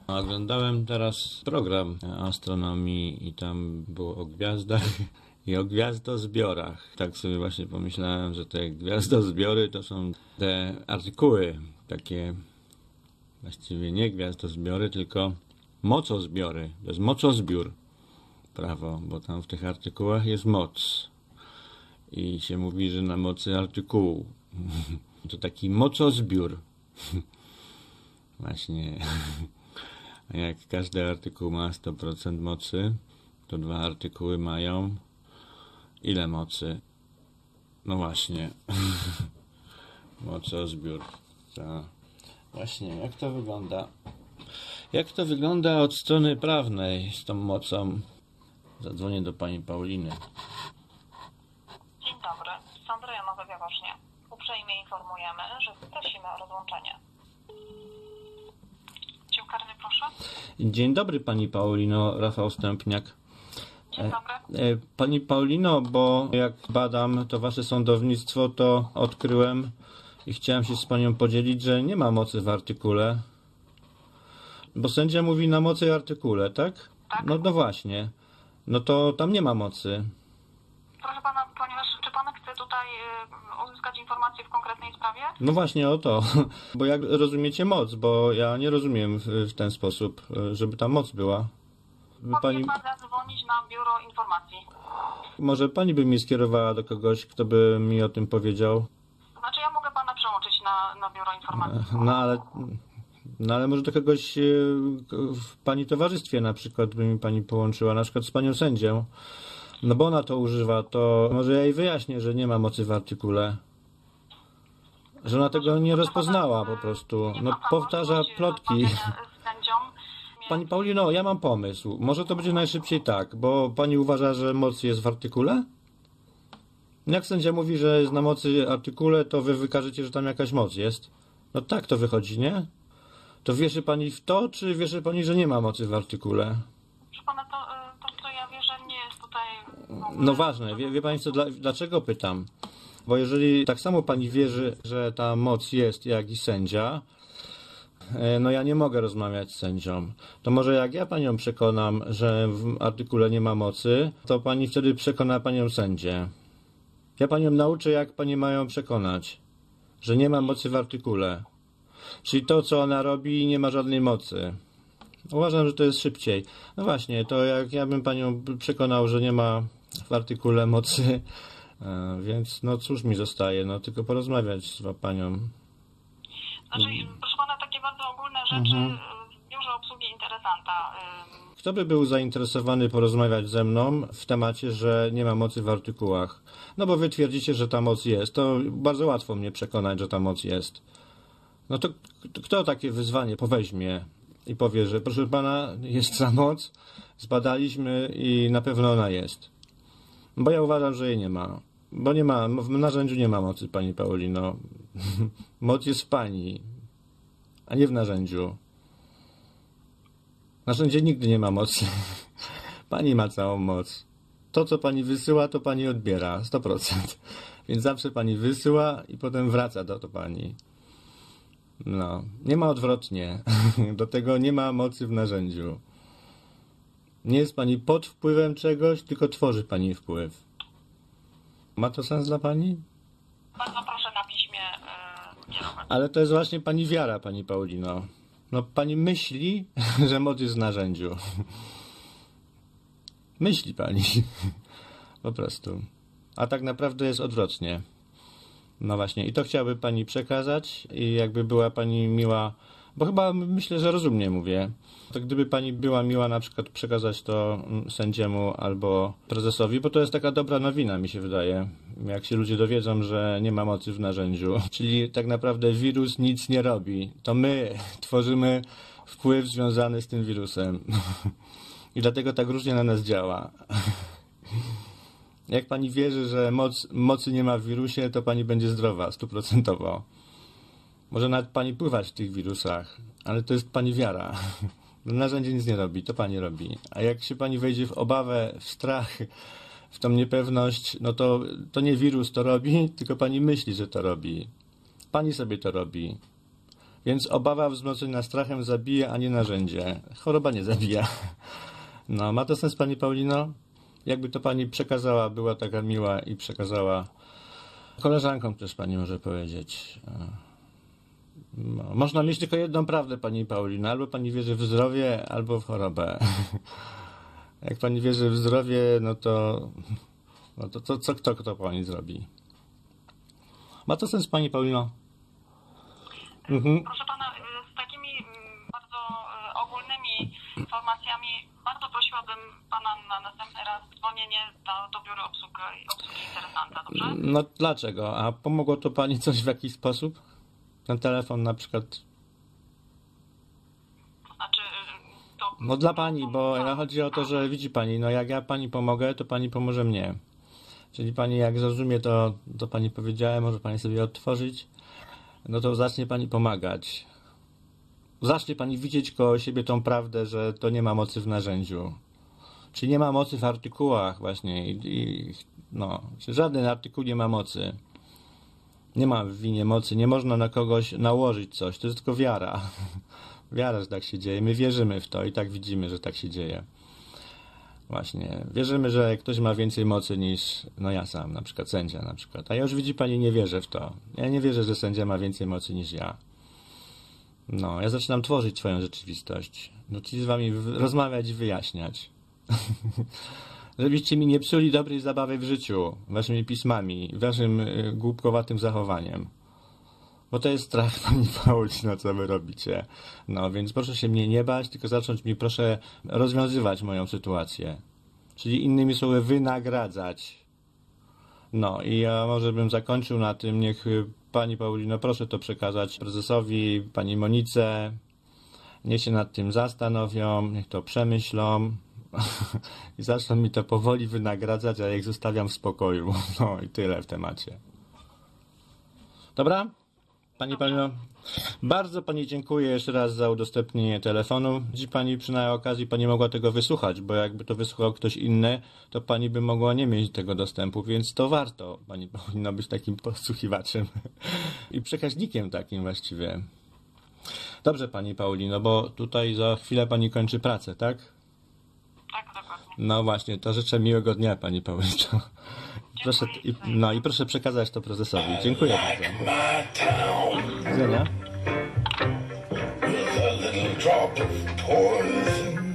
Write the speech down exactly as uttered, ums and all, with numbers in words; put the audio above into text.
Oglądałem teraz program astronomii i tam było o gwiazdach i o gwiazdozbiorach. Tak sobie właśnie pomyślałem, że te gwiazdozbiory to są te artykuły, takie właściwie nie gwiazdozbiory, tylko mocozbiory. To jest mocozbiór, prawo, bo tam w tych artykułach jest moc. I się mówi, że na mocy artykułu. To taki mocozbiór. Właśnie. A jak każdy artykuł ma sto procent mocy, to dwa artykuły mają ile mocy? No właśnie. Mocozbiór. To właśnie, jak to wygląda? Jak to wygląda od strony prawnej z tą mocą? Zadzwonię do pani Pauliny. Dzień dobry, sąd rejonowy w Jaworznie. Uprzejmie informujemy, że prosimy o rozłączenie. Dzień karny, proszę. Dzień dobry pani Paulino, Rafał Stępniak. Dzień dobry. Pani Paulino, bo jak badam to wasze sądownictwo, to odkryłem i chciałem się z panią podzielić, że nie ma mocy w artykule. Bo sędzia mówi na mocy i artykule, tak? Tak. No, no właśnie. No to tam nie ma mocy. Proszę pana, ponieważ czy pan chce tutaj y, uzyskać informacje w konkretnej sprawie? No właśnie o to. Bo jak rozumiecie moc, bo ja nie rozumiem w, w ten sposób, żeby ta moc była. By Powinien pani... pan zadzwonić na biuro informacji. Może pani by mnie skierowała do kogoś, kto by mi o tym powiedział? Znaczy ja mogę pana przełączyć na, na biuro informacji. No ale... No ale może do kogoś w pani towarzystwie na przykład by mi pani połączyła, na przykład z panią sędzią. No bo ona to używa, to może ja jej wyjaśnię, że nie ma mocy w artykule. Że ona tego nie rozpoznała po prostu. No powtarza plotki. Pani Paulino, ja mam pomysł. Może to będzie najszybciej tak, bo pani uważa, że moc jest w artykule? Jak sędzia mówi, że jest na mocy artykule, to wy wykażecie, że tam jakaś moc jest. No tak to wychodzi, nie? To wierzy pani w to, czy wierzy pani, że nie ma mocy w artykule? Proszę pana, to, to, to ja wierzę, nie jest tutaj... No ważne, wie, wie pani co, dla, dlaczego pytam? Bo jeżeli tak samo pani wierzy, że ta moc jest jak i sędzia, no ja nie mogę rozmawiać z sędzią. To może jak ja panią przekonam, że w artykule nie ma mocy, to pani wtedy przekona panią sędzię. Ja panią nauczę, jak pani mają przekonać, że nie ma mocy w artykule. Czyli to, co ona robi, nie ma żadnej mocy. Uważam, że to jest szybciej. No właśnie, to jak ja bym panią przekonał, że nie ma w artykule mocy, więc no cóż mi zostaje, no tylko porozmawiać z panią. Znaczy, proszę pana, takie bardzo ogólne rzeczy mhm. w biurze obsługi interesanta. Kto by był zainteresowany porozmawiać ze mną w temacie, że nie ma mocy w artykułach? No bo wy twierdzicie, że ta moc jest. To bardzo łatwo mnie przekonać, że ta moc jest. No to kto takie wyzwanie poweźmie i powie, że proszę pana, jest ta moc, zbadaliśmy i na pewno ona jest. Bo ja uważam, że jej nie ma. Bo nie ma, w narzędziu nie ma mocy, pani Paulino. Moc jest w pani, a nie w narzędziu. W narzędziu nigdy nie ma mocy. Pani ma całą moc. To, co pani wysyła, to pani odbiera, sto procent. Więc zawsze pani wysyła i potem wraca do to pani. No, nie ma odwrotnie. Do tego nie ma mocy w narzędziu. Nie jest pani pod wpływem czegoś, tylko tworzy pani wpływ. Ma to sens dla pani? Bardzo proszę na piśmie kierować. Ale to jest właśnie pani wiara, pani Paulino. No, pani myśli, że moc jest w narzędziu. Myśli pani. Po prostu. A tak naprawdę jest odwrotnie. No właśnie, i to chciałby pani przekazać i jakby była pani miła, bo chyba myślę, że rozumnie mówię, to gdyby pani była miła na przykład przekazać to sędziemu albo prezesowi, bo to jest taka dobra nowina, mi się wydaje, jak się ludzie dowiedzą, że nie ma mocy w narzędziu. Czyli tak naprawdę wirus nic nie robi, to my tworzymy wpływ związany z tym wirusem i dlatego tak różnie na nas działa. Jak pani wierzy, że moc, mocy nie ma w wirusie, to pani będzie zdrowa, stuprocentowo. Może nawet pani pływać w tych wirusach, ale to jest pani wiara. Narzędzie nic nie robi, to pani robi. A jak się pani wejdzie w obawę, w strach, w tą niepewność, no to, to nie wirus to robi, tylko pani myśli, że to robi. Pani sobie to robi. Więc obawa wzmocniona strachem zabija, a nie narzędzie. Choroba nie zabija. No, ma to sens, pani Paulino? Jakby to pani przekazała, była taka miła i przekazała koleżankom też pani może powiedzieć. No, można mieć tylko jedną prawdę, pani Paulino. Albo pani wierzy w zdrowie, albo w chorobę. Jak pani wierzy w zdrowie, no to, no to, to co kto, kto pani zrobi? Ma to sens, pani Paulino? Mhm. Proszę pana, z takimi bardzo ogólnymi informacjami bardzo prosiłabym pana na następny raz dzwonienie do, do biura obsługi, obsługi interesanta, dobrze? No dlaczego? A pomogło to pani coś w jakiś sposób? Ten telefon na przykład? To znaczy... To... No dla pani, bo chodzi o to, że widzi pani, no jak ja pani pomogę, to pani pomoże mnie. Czyli pani jak zrozumie to, to pani powiedziała, może pani sobie odtworzyć, no to zacznie pani pomagać. Zacznie pani widzieć koło siebie tą prawdę, że to nie ma mocy w narzędziu. Czyli nie ma mocy w artykułach właśnie. I, i, no, żaden artykuł nie ma mocy. Nie ma w winie mocy. Nie można na kogoś nałożyć coś. To jest tylko wiara. Wiara, że tak się dzieje. My wierzymy w to i tak widzimy, że tak się dzieje. Właśnie. Wierzymy, że ktoś ma więcej mocy niż no ja sam, na przykład sędzia na przykład. A ja już widzi pani, nie wierzę w to. Ja nie wierzę, że sędzia ma więcej mocy niż ja. No, ja zaczynam tworzyć swoją rzeczywistość. No, czyli z wami rozmawiać i wyjaśniać. Żebyście mi nie psuli dobrej zabawy w życiu, waszymi pismami, waszym y, głupkowatym zachowaniem. Bo to jest strach, pani Paulino, co wy robicie. No, więc proszę się mnie nie bać, tylko zacząć mi proszę rozwiązywać moją sytuację. Czyli innymi słowy wynagradzać. No i ja może bym zakończył na tym, niech pani Paulino, proszę to przekazać prezesowi, pani Monice, niech się nad tym zastanowią, niech to przemyślą i zaczną mi to powoli wynagradzać, a ja ich zostawiam w spokoju. No i tyle w temacie. Dobra? Pani Paulino, bardzo pani dziękuję jeszcze raz za udostępnienie telefonu. Dziś pani przy okazji pani mogła tego wysłuchać, bo jakby to wysłuchał ktoś inny, to pani by mogła nie mieć tego dostępu, więc to warto. Pani powinna być takim podsłuchiwaczem i przekaźnikiem takim właściwie. Dobrze, pani Paulino, bo tutaj za chwilę pani kończy pracę, tak? Tak, dokładnie. No właśnie, to życzę miłego dnia, pani Paulino. Proszę, i, no i proszę przekazać to prezesowi. Dziękuję bardzo. Do widzenia.